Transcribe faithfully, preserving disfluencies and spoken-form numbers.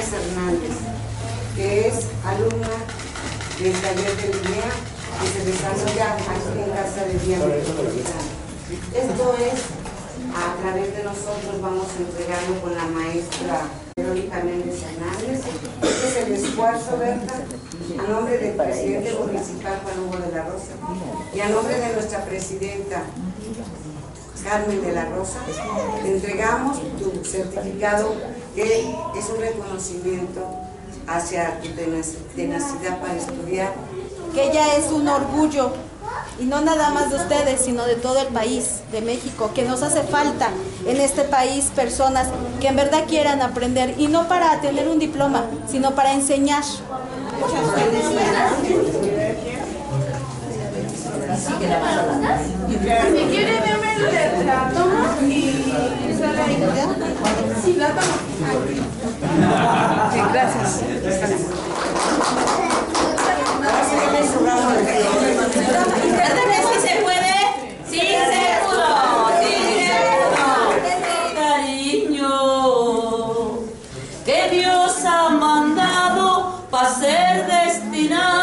Hernández Hernández, que es alumna del taller de línea que se desarrolla aquí en Casa de Día Metropolitana. Esto es, a través de nosotros vamos a entregarlo con la maestra Verónica Méndez Hernández. Este es el esfuerzo, Berta, a nombre del presidente municipal Juan Hugo de la Rosa y a nombre de nuestra presidenta Carmen de la Rosa. Le entregamos tu certificado, que es un reconocimiento hacia tu tenacidad para estudiar. Que ella es un orgullo, y no nada más de ustedes, sino de todo el país, de México, que nos hace falta en este país personas que en verdad quieran aprender, y no para tener un diploma, sino para enseñar. Muchas felicidades. Si quiere, déme la toma y sale ahí. Sí, la toma. Sí, gracias. ¿Esta vez sí se puede? Sí se pudo, sí se pudo. Cariño, que Dios ha mandado para ser destinado